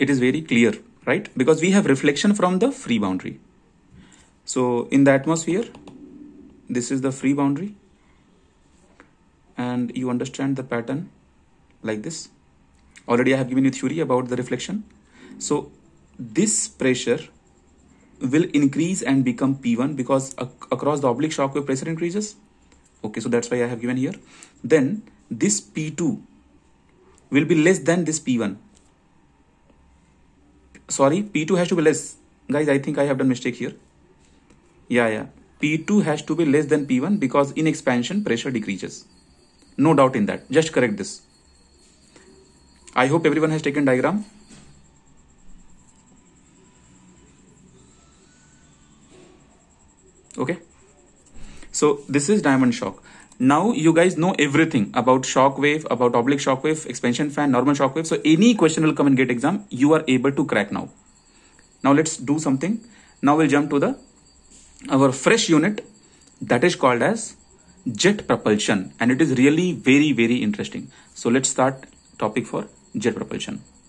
it is very clear, right? Because we have reflection from the free boundary. So in the atmosphere, this is the free boundary, and you understand the pattern like this. Already I have given you theory about the reflection. So this pressure will increase and become P1 because across the oblique shock wave pressure increases. Okay, so that's why I have given here. Then this P2 will be less than this P1. Sorry, P2 has to be less. Guys, I think I have done mistake here. Yeah. P2 has to be less than P1 because in expansion pressure decreases. No doubt in that. Just correct this. I hope everyone has taken diagram. Okay. So this is diamond shock. Now you guys know everything about shock wave, about oblique shock wave, expansion fan, normal shock wave. So any question will come in GATE exam, you are able to crack now. Now let's do something. Now we'll jump to our fresh unit that is called as jet propulsion, and it is really very, very interesting. So let's start topic for jet propulsion.